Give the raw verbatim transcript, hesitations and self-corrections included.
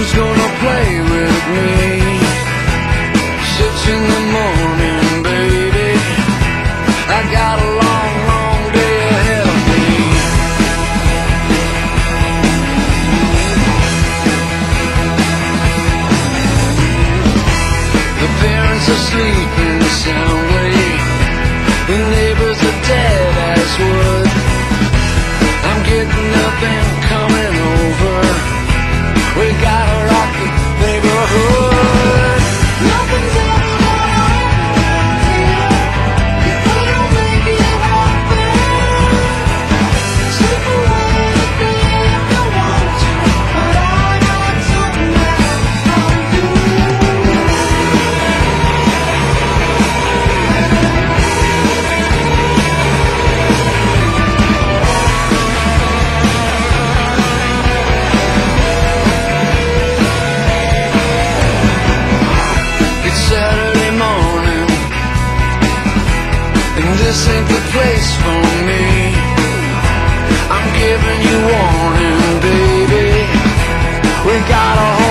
who's gonna play with me? Six in the morning, baby, I got a long, long day ahead of me. The parents are sleeping soundly, the neighbors are dead as wood. I'm getting up and coming over, we gotta rock the neighborhood. Nothing's ever gonna happen here if we don't make it happen. Slip away with me if you want to, but I got something that I'll do. Saturday morning, and this ain't the place for me. I'm giving you warning, baby, we gotta hold